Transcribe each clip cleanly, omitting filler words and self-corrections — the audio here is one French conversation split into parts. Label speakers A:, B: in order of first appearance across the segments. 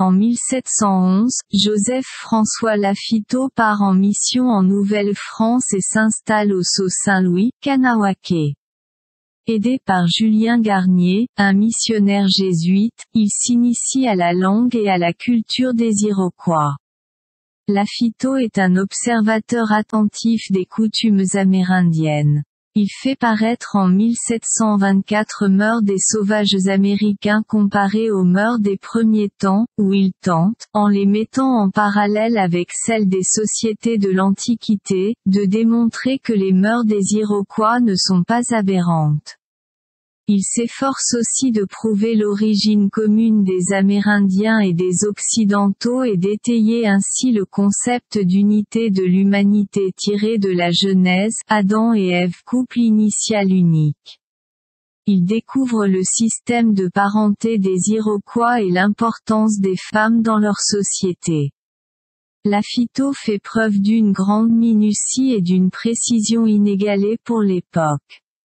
A: En 1711, Joseph-François Lafitau part en mission en Nouvelle-France et s'installe au Sault Saint-Louis, Kahnawake. Aidé par Julien Garnier, un missionnaire jésuite, il s'initie à la langue et à la culture des Iroquois. Lafitau est un observateur attentif des coutumes amérindiennes. Il fait paraître en 1724 Mœurs des sauvages américains comparées aux mœurs des premiers temps, où il tente, en les mettant en parallèle avec celles des sociétés de l'Antiquité, de démontrer que les mœurs des Iroquois ne sont pas aberrantes. Il s'efforce aussi de prouver l'origine commune des Amérindiens et des Occidentaux et d'étayer ainsi le concept d'unité de l'humanité tiré de la Genèse, Adam et Ève couple initial unique. Il découvre le système de parenté des Iroquois et l'importance des femmes dans leur société. Lafitau fait preuve d'une grande minutie et d'une précision inégalée pour l'époque.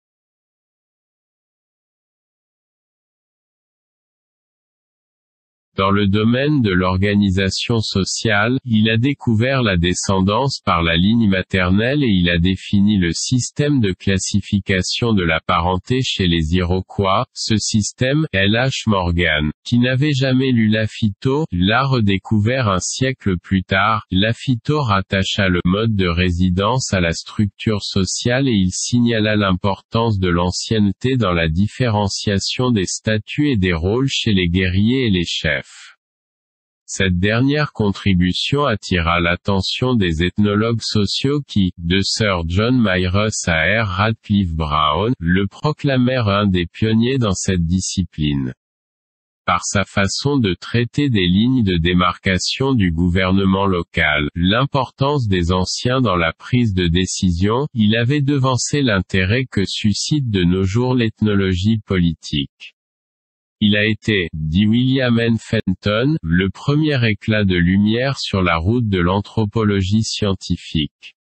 B: Dans le domaine de l'organisation sociale, il a découvert la descendance par la ligne maternelle et il a défini le système de classification de la parenté chez les Iroquois. Ce système, L.H. Morgan, qui n'avait jamais lu Lafitau, l'a redécouvert un siècle plus tard. Lafitau rattacha le mode de résidence à la structure sociale et il signala l'importance de l'ancienneté dans la différenciation des statuts et des rôles chez les guerriers et les chefs. Cette dernière contribution attira l'attention des ethnologues sociaux qui, de Sir John Myrus à R. Radcliffe Brown, le proclamèrent un des pionniers dans cette discipline. Par sa façon de traiter des lignes de démarcation du gouvernement local, l'importance des anciens dans la prise de décision, il avait devancé l'intérêt que suscite de nos jours l'ethnologie politique. Il a été, dit William N. Fenton, le premier éclat de lumière sur la route de l'anthropologie scientifique.